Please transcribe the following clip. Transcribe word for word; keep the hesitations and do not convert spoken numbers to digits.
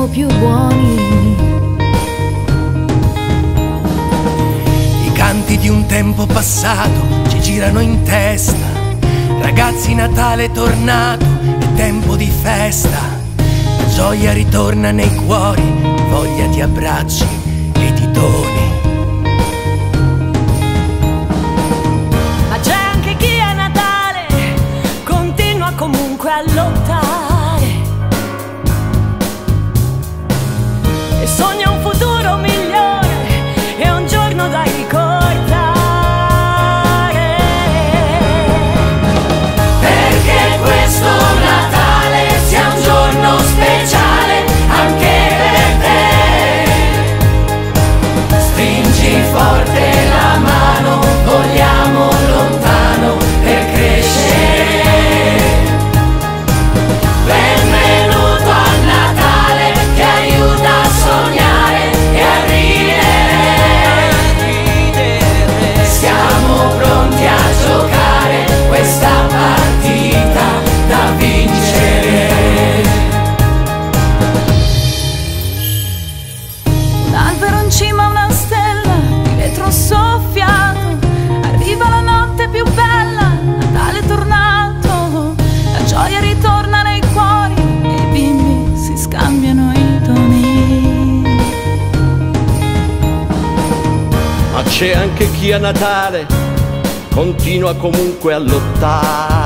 siamo più buoni. I canti di un tempo passato ci girano in testa. Ragazzi, Natale è tornato, è tempo di festa. La gioia ritorna nei cuori, voglia di abbracci e di doni. Ma c'è anche chi a Natale continua comunque a lottare e sogna un futuro migliore e un giorno da ricordare. Perché questo Natale sia un giorno speciale anche per te. Stringi forte la mano, vogliamo lontano per crescere. Benvenuto a Natale che aiuta a sognare e a ridere. Siamo pronti a giocare questa partita da vincere. Un albero in cima a una stella, di vetro soffiato, arriva la notte più bella, Natale è tornato, la gioia ritorna nei cuori e i bimbi si scambiano i toni. Ma c'è anche chi a Natale continua comunque a lottare